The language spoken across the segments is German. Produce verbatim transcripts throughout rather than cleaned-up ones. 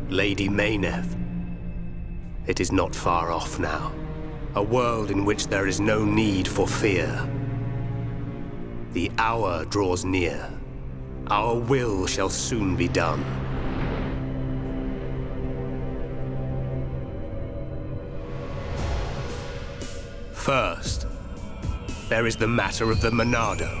Lady Mayneth. It is not far off now. A world in which there is no need for fear. The hour draws near. Our will shall soon be done. First, there is the matter of the Monado.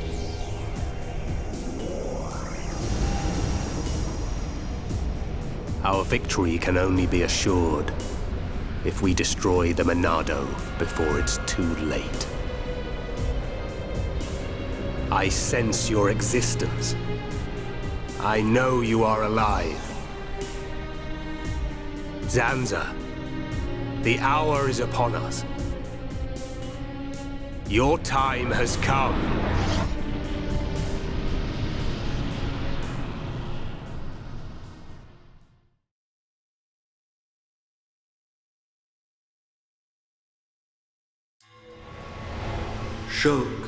Our victory can only be assured if we destroy the Monado before it's too late. I sense your existence. I know you are alive. Zanza, the hour is upon us. Your time has come. Shulk.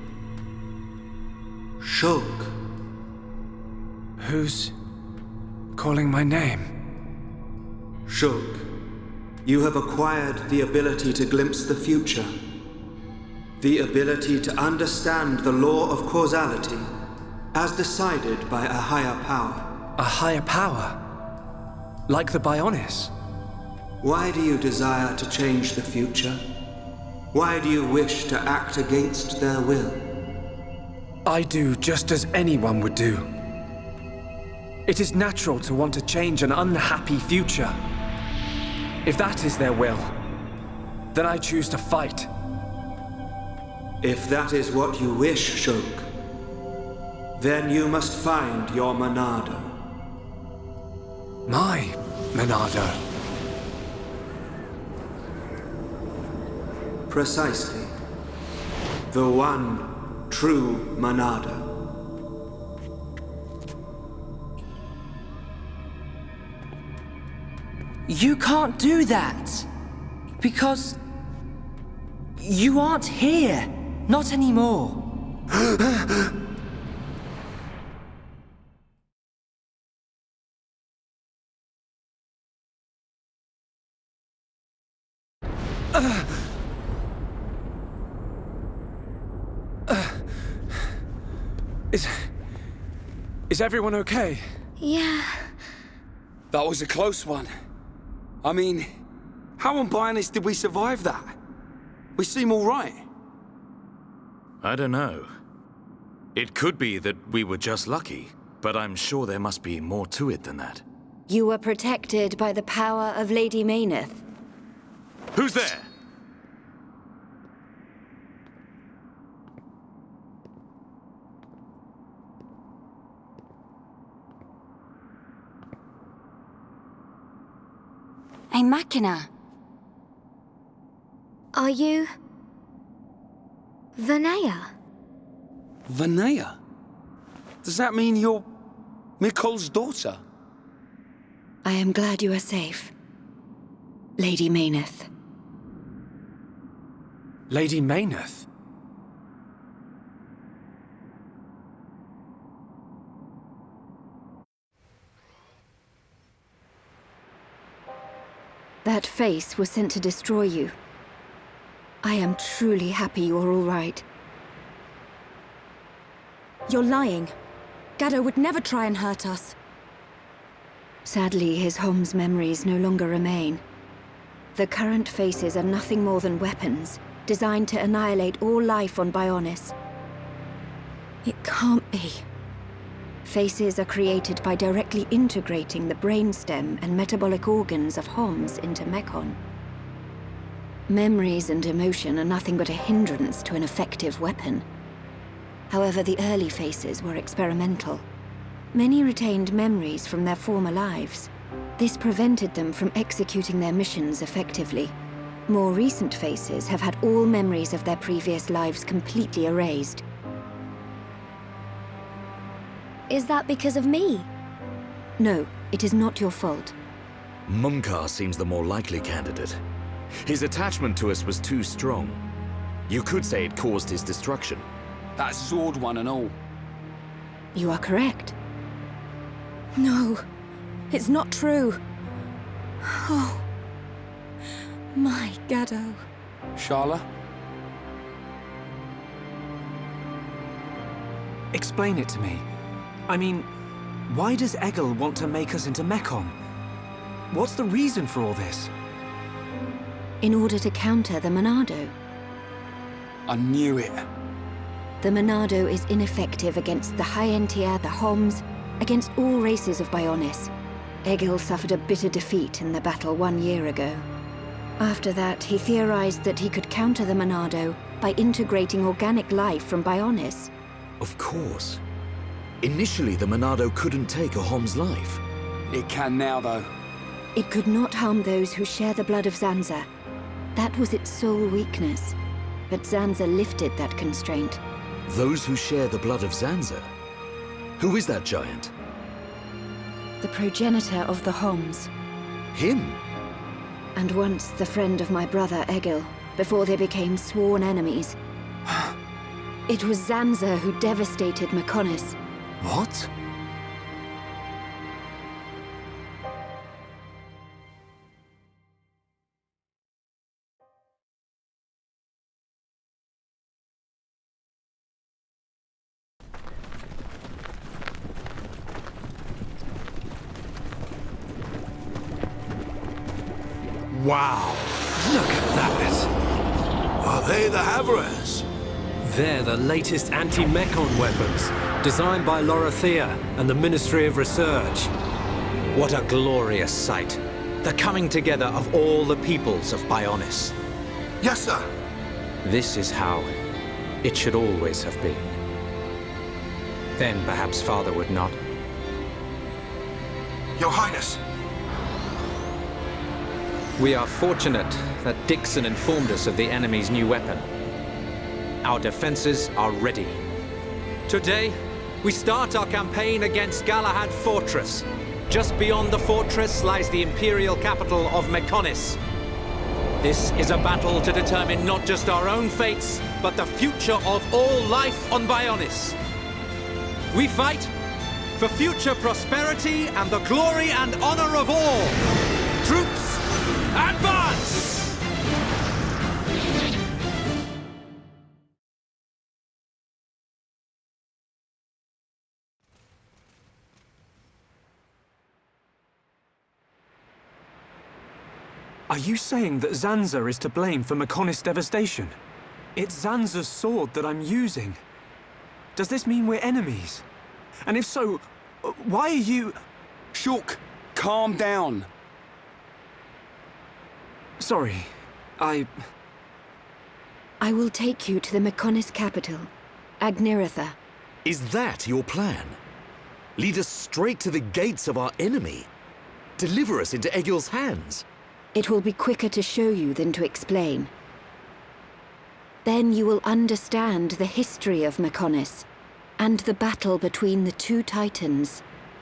Shulk. Who's calling my name? Shulk, you have acquired the ability to glimpse the future. The ability to understand the law of causality as decided by a higher power. A higher power? Like the Bionis? Why do you desire to change the future? Why do you wish to act against their will? I do just as anyone would do. It is natural to want to change an unhappy future. If that is their will, then I choose to fight. If that is what you wish, Shulk, then you must find your Monado. My Monado? Precisely. The one true Monado. You can't do that. Because... you aren't here. Not anymore. uh. Uh. Is... is everyone okay? Yeah. That was a close one. I mean, how on Bionis did we survive that? We seem all right. I don't know. It could be that we were just lucky, but I'm sure there must be more to it than that. You were protected by the power of Lady Mayneth. Who's there? A Machina. Are you... Vanea? Vanea? Does that mean you're... Mikol's daughter? I am glad you are safe. Lady Mayneth. Lady Mayneth? That face was sent to destroy you. I am truly happy you're all right. You're lying. Gaddo would never try and hurt us. Sadly, his Hom's memories no longer remain. The current faces are nothing more than weapons, designed to annihilate all life on Bionis. It can't be. Faces are created by directly integrating the brainstem and metabolic organs of Homs into Mechon. Memories and emotion are nothing but a hindrance to an effective weapon. However, the early faces were experimental. Many retained memories from their former lives. This prevented them from executing their missions effectively. More recent faces have had all memories of their previous lives completely erased. Is that because of me? No, it is not your fault. Mumkar seems the more likely candidate. His attachment to us was too strong. You could say it caused his destruction. That sword one and all. You are correct. No. It's not true. Oh. My Gaddo. Sharla? Explain it to me. I mean, why does Egil want to make us into Mechon? What's the reason for all this? In order to counter the Monado. I knew it. The Monado is ineffective against the High Entia, the Homs, against all races of Bionis. Egil suffered a bitter defeat in the battle one year ago. After that, he theorized that he could counter the Monado by integrating organic life from Bionis. Of course. Initially, the Monado couldn't take a Hom's life. It can now, though. It could not harm those who share the blood of Zanza. That was its sole weakness. But Zanza lifted that constraint. Those who share the blood of Zanza? Who is that giant? The progenitor of the Homs. Him? And once the friend of my brother Egil, before they became sworn enemies. It was Zanza who devastated Mechonis. What? Wow! Look at that! Are they the Havras? They're the latest anti-Mechon weapons, designed by Lorothea and the Ministry of Research. What a glorious sight. The coming together of all the peoples of Bionis. Yes, sir. This is how it should always have been. Then perhaps Father would not. Your Highness. We are fortunate that Dixon informed us of the enemy's new weapon. Our defenses are ready. Today, we start our campaign against Galahad Fortress. Just beyond the fortress lies the imperial capital of Mechonis. This is a battle to determine not just our own fates, but the future of all life on Bionis. We fight for future prosperity and the glory and honor of all. Troops, advance! Are you saying that Zanza is to blame for Mechonis' devastation? It's Zanza's sword that I'm using. Does this mean we're enemies? And if so, why are you... Shulk, calm down. Sorry, I... I will take you to the Mechonis capital, Agniratha. Is that your plan? Lead us straight to the gates of our enemy? Deliver us into Egil's hands? It will be quicker to show you than to explain. Then you will understand the history of Mechonis, and the battle between the two titans.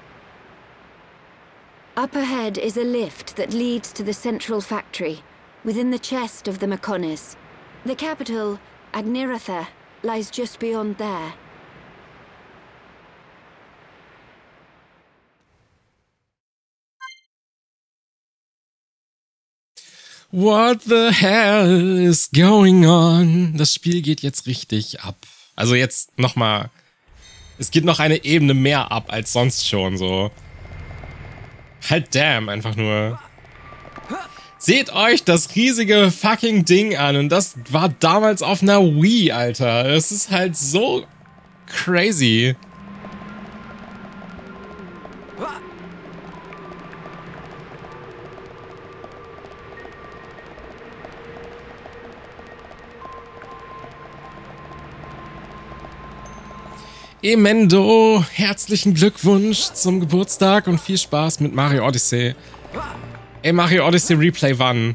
Up ahead is a lift that leads to the central factory, within the chest of the Mechonis. The capital, Agniratha, lies just beyond there. What the hell is going on? Das Spiel geht jetzt richtig ab. Also jetzt nochmal. Es geht noch eine Ebene mehr ab als sonst schon so. Halt damn, einfach nur. Seht euch das riesige fucking Ding an. Und das war damals auf einer Wii, Alter. Das ist halt so crazy. Emendo, herzlichen Glückwunsch zum Geburtstag und viel Spaß mit Mario Odyssey. Ey, Mario Odyssey Replay wann?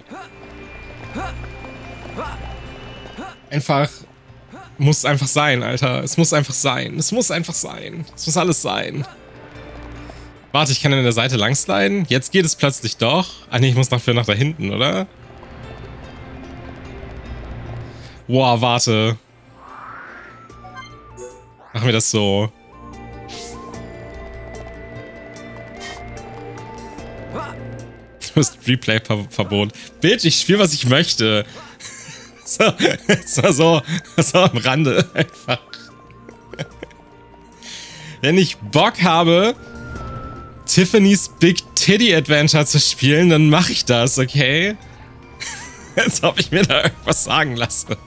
Einfach, muss einfach sein, Alter. Es muss einfach sein. Es muss einfach sein. Es muss alles sein. Warte, ich kann an der Seite langsliden. Jetzt geht es plötzlich doch. Ah nee, ich muss dafür nach da hinten, oder? Boah, warte. Machen wir das so. Du hast Replay-Verbot. Bitch, ich spiele, was ich möchte. So, so, so, so am Rande einfach. Wenn ich Bock habe, Tiffany's Big Titty Adventure zu spielen, dann mache ich das, okay? Als ob ich mir da irgendwas sagen lasse.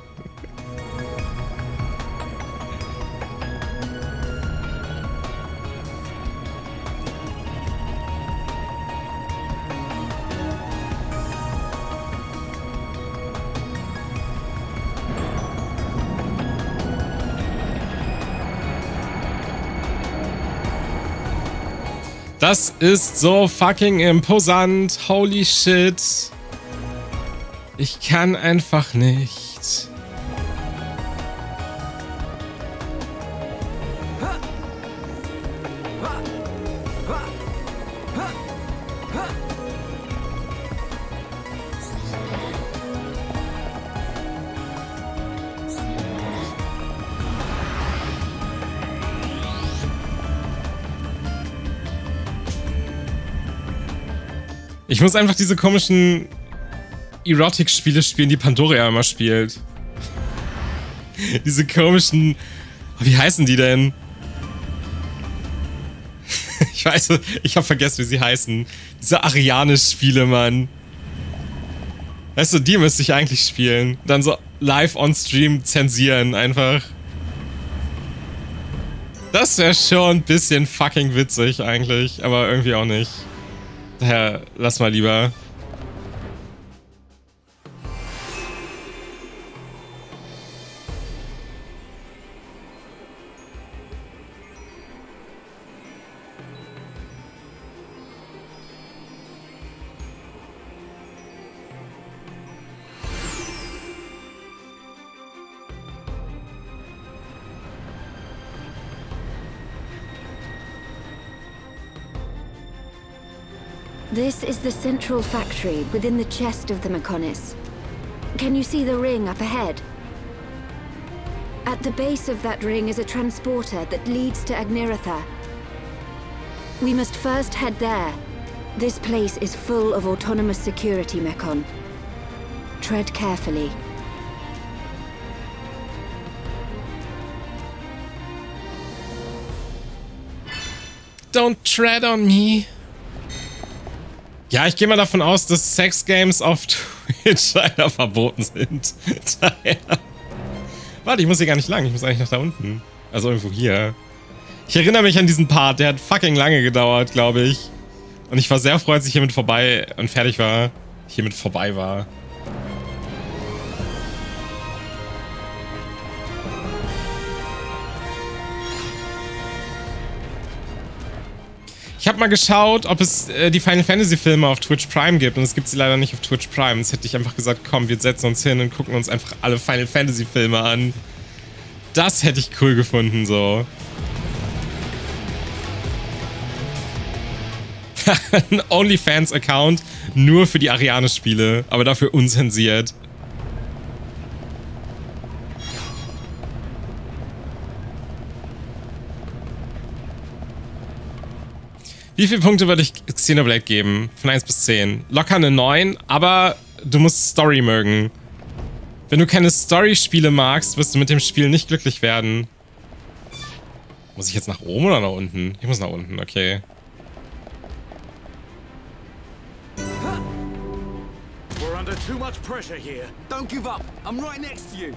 Das ist so fucking imposant. Holy shit. Ich kann einfach nicht. Ich muss einfach diese komischen Erotic-Spiele spielen, die Pandoria immer spielt. Diese komischen... Wie heißen die denn? Ich weiß, ich habe vergessen, wie sie heißen. Diese Ariane-Spiele, Mann. Weißt du, die müsste ich eigentlich spielen. Dann so live on Stream zensieren, einfach. Das wäre schon ein bisschen fucking witzig eigentlich, aber irgendwie auch nicht. Daher, lass mal lieber. This is the central factory within the chest of the Mechonis. Can you see the ring up ahead? At the base of that ring is a transporter that leads to Agniratha. We must first head there. This place is full of autonomous security, Mechon. Tread carefully. Don't tread on me. Ja, ich gehe mal davon aus, dass Sexgames auf Twitch leider verboten sind. Daher. Warte, ich muss hier gar nicht lang. Ich muss eigentlich nach da unten. Also irgendwo hier. Ich erinnere mich an diesen Part. Der hat fucking lange gedauert, glaube ich. Und ich war sehr froh, als ich hiermit vorbei und fertig war. Hiermit vorbei war. Ich habe mal geschaut, ob es äh, die Final Fantasy Filme auf Twitch Prime gibt und es gibt sie leider nicht auf Twitch Prime. Jetzt hätte ich einfach gesagt, komm, wir setzen uns hin und gucken uns einfach alle Final Fantasy Filme an. Das hätte ich cool gefunden, so. Ein OnlyFans-Account nur für die Ariane-Spiele, aber dafür unzensiert. Wie viele Punkte würde ich Xenoblade geben? Von eins bis zehn. Locker eine neun, aber du musst Story mögen. Wenn du keine Story-Spiele magst, wirst du mit dem Spiel nicht glücklich werden. Muss ich jetzt nach oben oder nach unten? Ich muss nach unten, okay. We're under too much pressure here. Don't give up. I'm right next to you.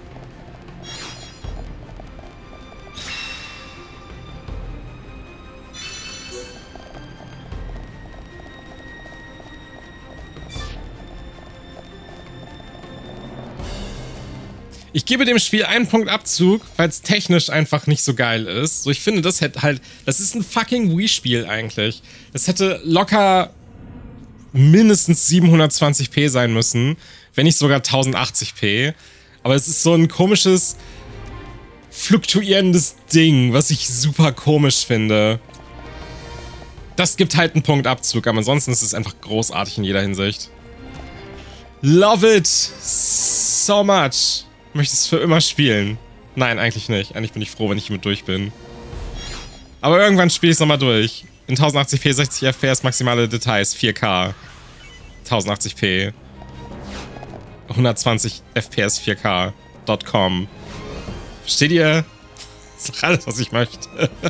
Ich gebe dem Spiel einen Punkt Abzug, weil es technisch einfach nicht so geil ist. So, ich finde, das hätte halt... Das ist ein fucking Wii-Spiel eigentlich. Das hätte locker mindestens siebenhundertzwanzig p sein müssen, wenn nicht sogar tausendachtzig p. Aber es ist so ein komisches, fluktuierendes Ding, was ich super komisch finde. Das gibt halt einen Punkt Abzug, aber ansonsten ist es einfach großartig in jeder Hinsicht. Love it so much. Möchte es für immer spielen? Nein, eigentlich nicht. Eigentlich bin ich froh, wenn ich mit durch bin. Aber irgendwann spiele ich es nochmal durch. In tausendachtzig p, sechzig F P S, maximale Details, vier K. tausendachtzig p. hundertzwanzig F P S, vier K. .com. Versteht ihr? Das ist doch alles, was ich möchte.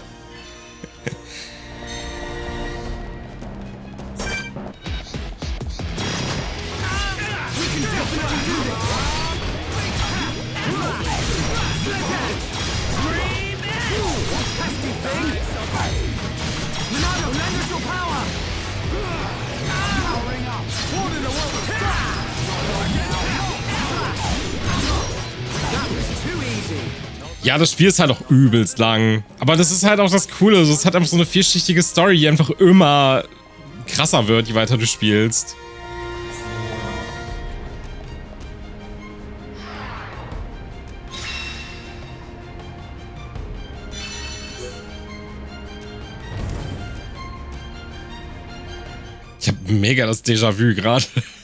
Ja, das Spiel ist halt auch übelst lang. Aber das ist halt auch das Coole. Es hat einfach so eine vielschichtige Story, die einfach immer krasser wird, je weiter du spielst. Ich hab mega das Déjà-vu gerade.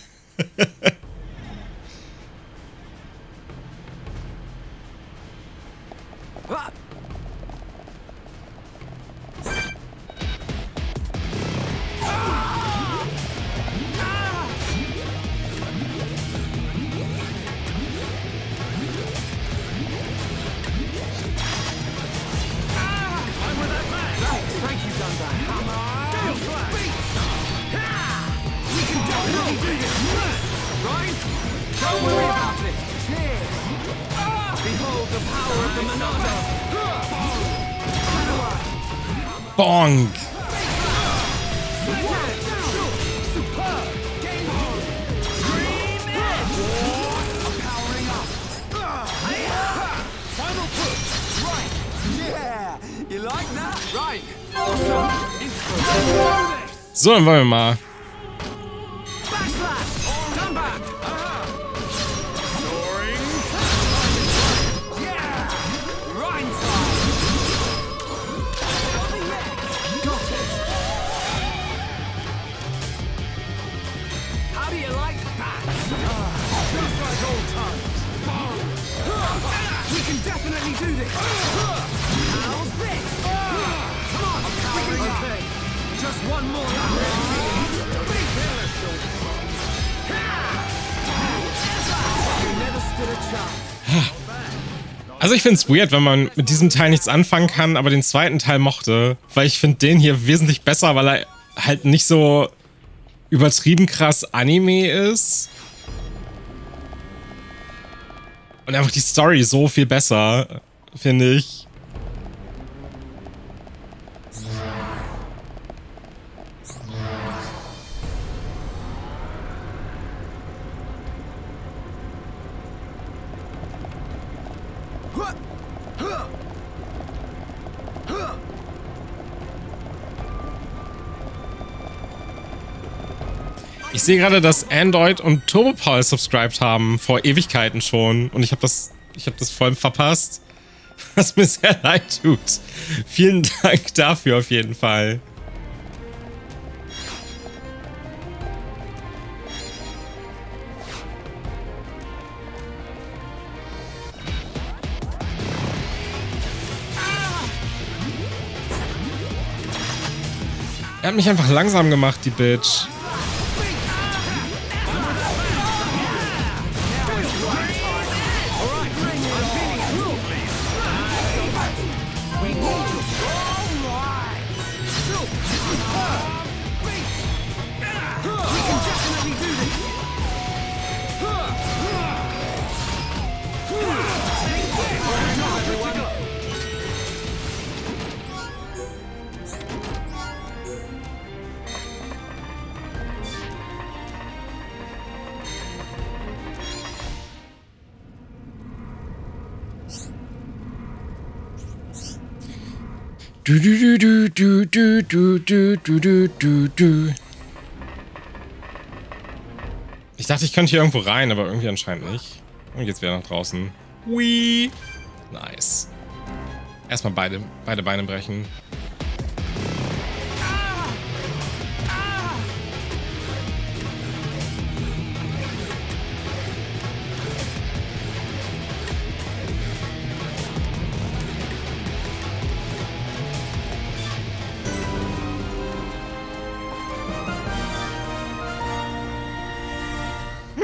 Bonk! So, dann wollen wir mal. Also ich finde es weird, wenn man mit diesem Teil nichts anfangen kann, aber den zweiten Teil mochte. Weil ich finde den hier wesentlich besser, weil er halt nicht so übertrieben krass Anime ist. Und einfach die Story so viel besser, finde ich. Ich sehe gerade, dass Android und Turbopol subscribed haben, vor Ewigkeiten schon. Und ich habe das, ich habe das voll verpasst. Was mir sehr leid tut. Vielen Dank dafür auf jeden Fall. Er hat mich einfach langsam gemacht, die Bitch. Du, du, du, du, du, du, du, du, du, du, du. Ich dachte, ich könnte hier irgendwo rein, aber irgendwie anscheinend nicht. Und jetzt wieder nach draußen. Whee! Nice. Erstmal beide, beide Beine brechen.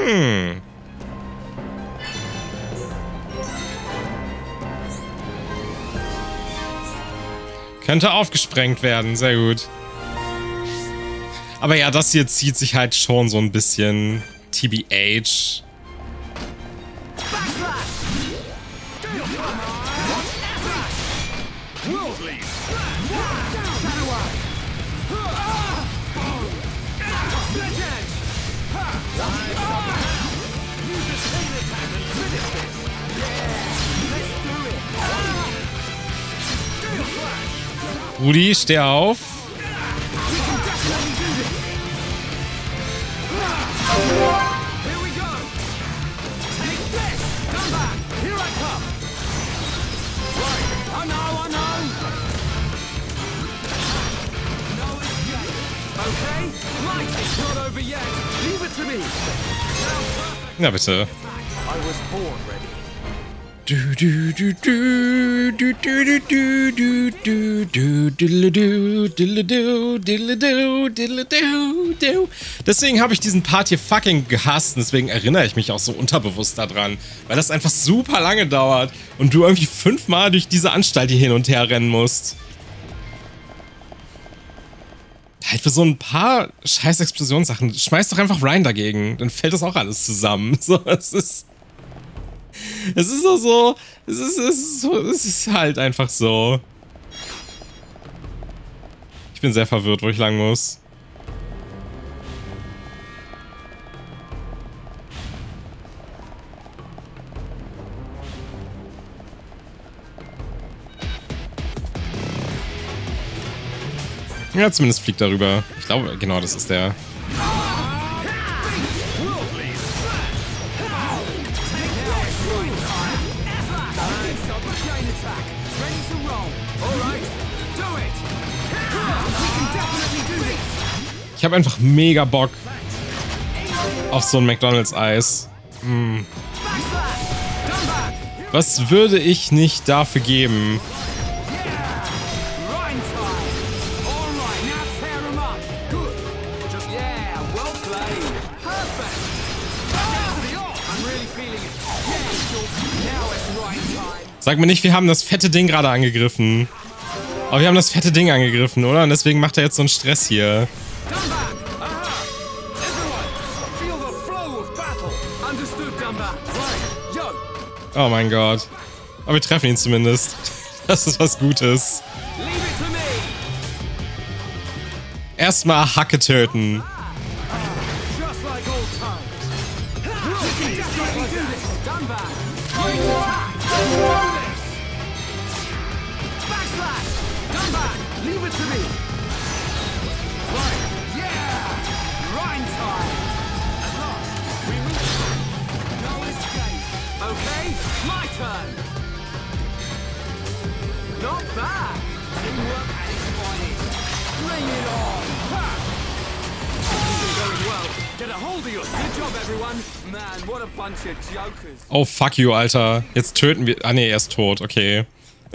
Hm. Könnte aufgesprengt werden, sehr gut. Aber ja, das hier zieht sich halt schon so ein bisschen T B H. Rudi, steh auf. Na bitte. Du du du du du du du du du du diddle-du, diddle-du, diddle-du, diddle-du, du. Deswegen habe ich diesen Part hier fucking gehasst und deswegen erinnere ich mich auch so unterbewusst daran, weil das einfach super lange dauert und du irgendwie fünfmal durch diese Anstalt hier hin und her rennen musst. Halt für so ein paar scheiß Explosionssachen, schmeiß doch einfach Ryan dagegen, dann fällt das auch alles zusammen. So, es ist... Es ist auch so, es ist, es ist so, es ist halt einfach so. Ich bin sehr verwirrt, wo ich lang muss. Ja, zumindest fliegt darüber. Ich glaube, genau, das ist der... Ich habe einfach mega Bock auf so ein McDonald's-Eis. Mm. Was würde ich nicht dafür geben? Sag mir nicht, wir haben das fette Ding gerade angegriffen. Aber wir haben das fette Ding angegriffen, oder? Und deswegen macht er jetzt so einen Stress hier. Oh mein Gott. Aber wir treffen ihn zumindest. Das ist was Gutes. Erstmal Hacke töten. Oh, fuck you, Alter. Jetzt töten wir... Ah, nee, er ist tot. Okay.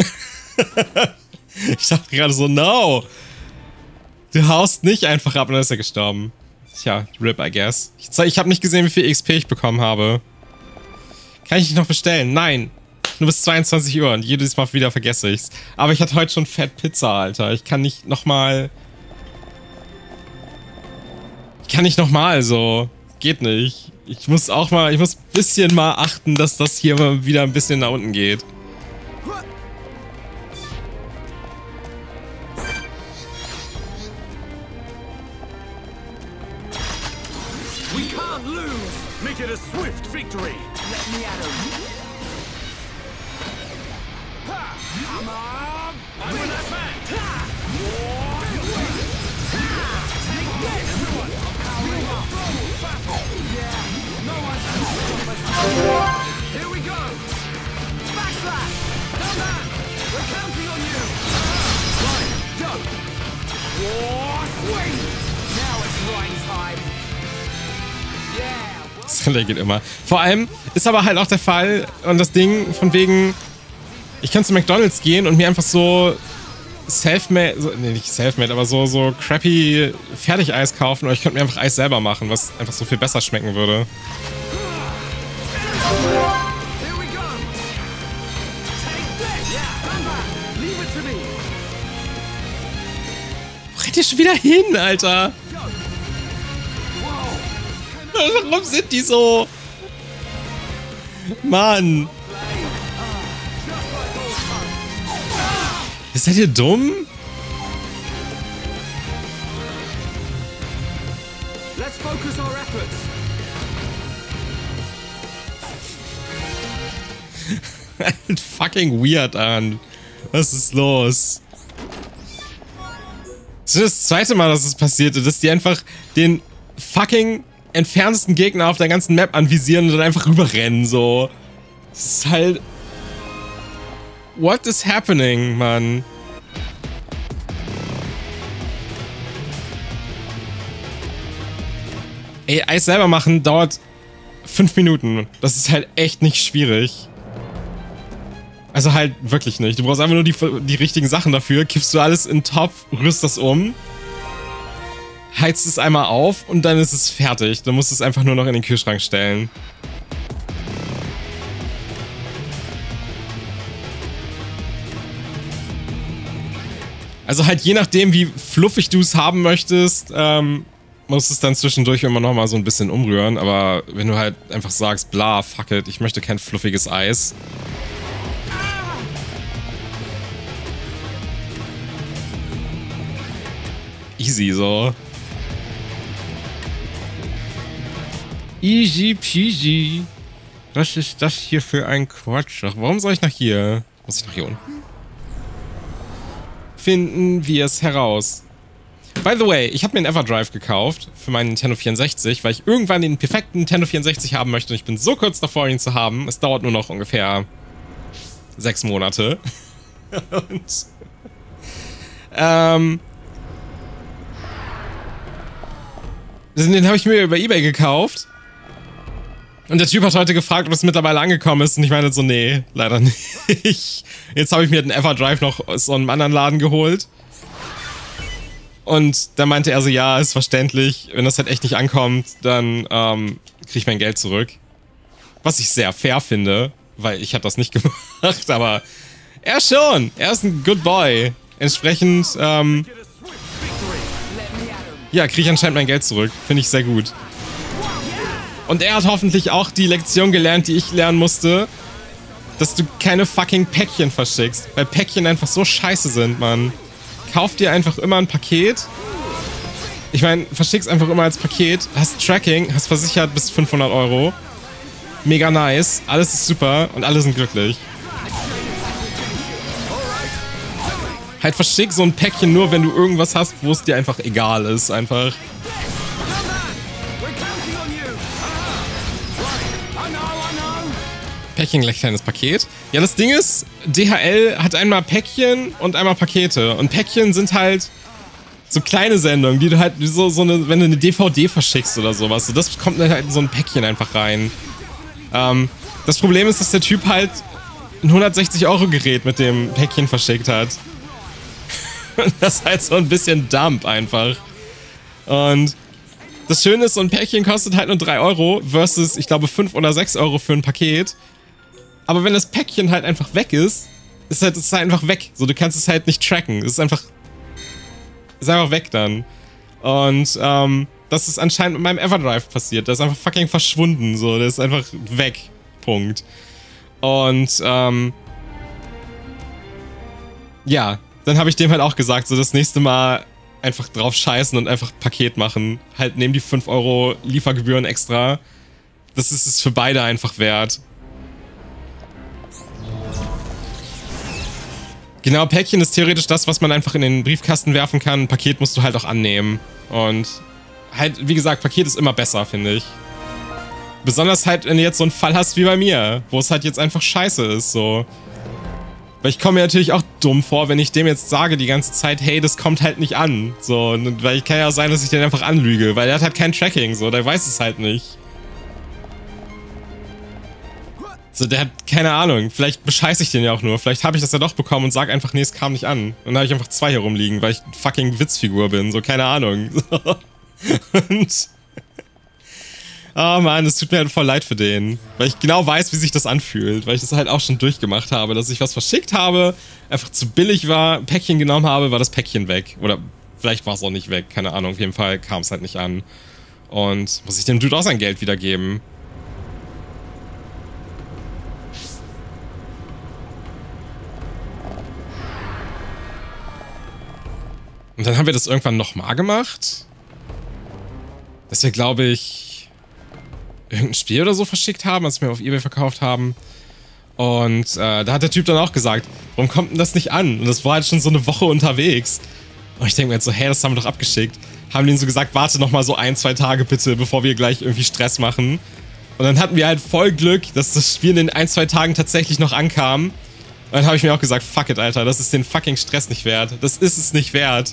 Ich dachte gerade so, no. Du haust nicht einfach ab und dann ist er gestorben. Tja, rip, I guess. Ich, ich habe nicht gesehen, wie viel X P ich bekommen habe. Kann ich dich noch bestellen? Nein. Nur bis zweiundzwanzig Uhr und jedes Mal wieder vergesse ich's. Aber ich hatte heute schon Fett Pizza, Alter. Ich kann nicht nochmal... Ich kann nicht nochmal so. Geht nicht. Ich muss auch mal, ich muss ein bisschen mal achten, dass das hier mal wieder ein bisschen nach unten geht. We can't lose. Make it a swift victory. Let me at him. Ha! Come on! I'm in that man. Ha! Everyone, powering up. Yeah, no one's here we go. Backslash. Come on. We're counting on you. Right, go. War swing. Now it's Ryan's time. Das geht immer. Vor allem ist aber halt auch der Fall und das Ding von wegen, ich kann zu McDonald's gehen und mir einfach so Selfmade, so, nee, nicht Selfmade, aber so, so crappy Fertigeis kaufen oder ich könnte mir einfach Eis selber machen, was einfach so viel besser schmecken würde. Wo rennt ihr schon wieder hin, Alter? Warum sind die so? Mann. Seid ihr dumm? Let's focus our efforts. Halt fucking weird an. Was ist los? Das ist das zweite Mal, dass es passiert ist, dass die einfach den fucking entferntesten Gegner auf der ganzen Map anvisieren und dann einfach rüberrennen, so. Das ist halt... What is happening, Mann? Ey, Eis selber machen dauert fünf Minuten. Das ist halt echt nicht schwierig. Also halt wirklich nicht. Du brauchst einfach nur die, die richtigen Sachen dafür. Kippst du alles in den Topf, rührst das um, heizt es einmal auf und dann ist es fertig. Dann musst du es einfach nur noch in den Kühlschrank stellen. Also halt je nachdem, wie fluffig du es haben möchtest, ähm, musst du es dann zwischendurch immer noch mal so ein bisschen umrühren. Aber wenn du halt einfach sagst, bla, fuck it, ich möchte kein fluffiges Eis. Easy so. Easy peasy. Was ist das hier für ein Quatsch? Ach, warum soll ich nach hier? Muss ich nach hier unten? Finden wir es heraus. By the way, ich habe mir einen Everdrive gekauft für meinen Nintendo vierundsechzig, weil ich irgendwann den perfekten Nintendo vierundsechzig haben möchte und ich bin so kurz davor, ihn zu haben. Es dauert nur noch ungefähr sechs Monate. Und ähm den habe ich mir über eBay gekauft. Und der Typ hat heute gefragt, ob es mittlerweile angekommen ist. Und ich meine so, nee, leider nicht. Jetzt habe ich mir den Everdrive noch aus so einem anderen Laden geholt. Und da meinte er so, ja, ist verständlich. Wenn das halt echt nicht ankommt, dann ähm, kriege ich mein Geld zurück. Was ich sehr fair finde, weil ich habe das nicht gemacht. Aber er schon. Er ist ein good boy. Entsprechend, ähm... ja, kriege ich anscheinend mein Geld zurück. Finde ich sehr gut. Und er hat hoffentlich auch die Lektion gelernt, die ich lernen musste, dass du keine fucking Päckchen verschickst. Weil Päckchen einfach so scheiße sind, Mann. Kauf dir einfach immer ein Paket. Ich meine, verschick's einfach immer als Paket. Hast Tracking, hast versichert bis fünfhundert Euro. Mega nice. Alles ist super und alle sind glücklich. Halt verschick so ein Päckchen nur, wenn du irgendwas hast, wo es dir einfach egal ist. Einfach. Päckchen gleich kleines Paket. Ja, das Ding ist, D H L hat einmal Päckchen und einmal Pakete. Und Päckchen sind halt so kleine Sendungen, die du halt so, so eine, wenn du eine D V D verschickst oder sowas. So, das kommt halt in so ein Päckchen einfach rein. Ähm, das Problem ist, dass der Typ halt ein hundertsechzig Euro Gerät mit dem Päckchen verschickt hat. Das ist halt so ein bisschen dump einfach. Und das Schöne ist, so ein Päckchen kostet halt nur drei Euro versus, ich glaube, fünf oder sechs Euro für ein Paket. Aber wenn das Päckchen halt einfach weg ist, ist halt, ist es halt einfach weg. So, du kannst es halt nicht tracken. Es ist einfach, ist einfach weg dann. Und ähm, das ist anscheinend mit meinem Everdrive passiert. Der ist einfach fucking verschwunden. So, der ist einfach weg. Punkt. Und ähm, ja, dann habe ich dem halt auch gesagt, so das nächste Mal einfach drauf scheißen und einfach Paket machen. Halt nehmen die fünf Euro Liefergebühren extra. Das ist es für beide einfach wert. Genau, Päckchen ist theoretisch das, was man einfach in den Briefkasten werfen kann. Ein Paket musst du halt auch annehmen. Und halt, wie gesagt, Paket ist immer besser, finde ich. Besonders halt, wenn du jetzt so einen Fall hast wie bei mir, wo es halt jetzt einfach scheiße ist, so. Weil ich komme mir natürlich auch dumm vor, wenn ich dem jetzt sage die ganze Zeit, hey, das kommt halt nicht an. So, weil ich kann ja auch sein, dass ich den einfach anlüge, weil der hat halt kein Tracking, so, der weiß es halt nicht. So, der hat keine Ahnung. Vielleicht bescheiße ich den ja auch nur. Vielleicht habe ich das ja doch bekommen und sag einfach, nee, es kam nicht an. Und dann habe ich einfach zwei hier rumliegen, weil ich fucking Witzfigur bin. So, keine Ahnung. So. Und... Oh Mann, es tut mir halt voll leid für den. Weil ich genau weiß, wie sich das anfühlt. Weil ich das halt auch schon durchgemacht habe. Dass ich was verschickt habe, einfach zu billig war, ein Päckchen genommen habe, war das Päckchen weg. Oder vielleicht war es auch nicht weg. Keine Ahnung. Auf jeden Fall kam es halt nicht an. Und muss ich dem Dude auch sein Geld wiedergeben. Und dann haben wir das irgendwann nochmal gemacht. Dass wir, glaube ich, irgendein Spiel oder so verschickt haben, was wir auf eBay verkauft haben. Und äh, da hat der Typ dann auch gesagt, warum kommt denn das nicht an? Und das war halt schon so eine Woche unterwegs. Und ich denke mir jetzt so, hey, das haben wir doch abgeschickt. Haben denen so gesagt, warte noch mal so ein, zwei Tage bitte, bevor wir gleich irgendwie Stress machen. Und dann hatten wir halt voll Glück, dass das Spiel in den ein, zwei Tagen tatsächlich noch ankam. Und dann habe ich mir auch gesagt, fuck it, Alter, das ist den fucking Stress nicht wert. Das ist es nicht wert.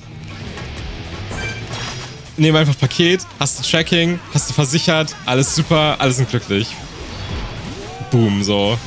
Nehmen einfach Paket, hast du Tracking, hast du versichert, alles super, alle sind glücklich. Boom, so.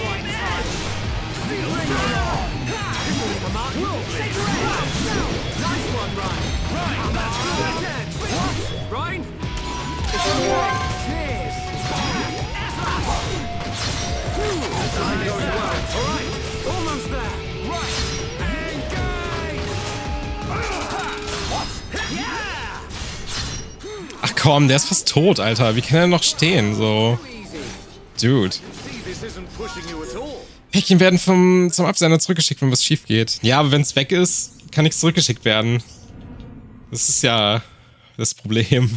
Ach komm, der ist fast tot, Alter. Wie kann er noch stehen, so? Dude. Päckchen werden vom, zum Absender zurückgeschickt, wenn was schief geht. Ja, aber wenn es weg ist, kann nichts zurückgeschickt werden. Das ist ja das Problem.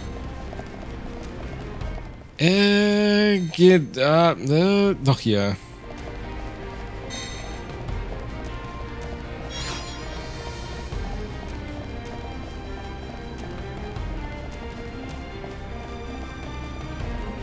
Äh, geht, äh, äh, doch hier.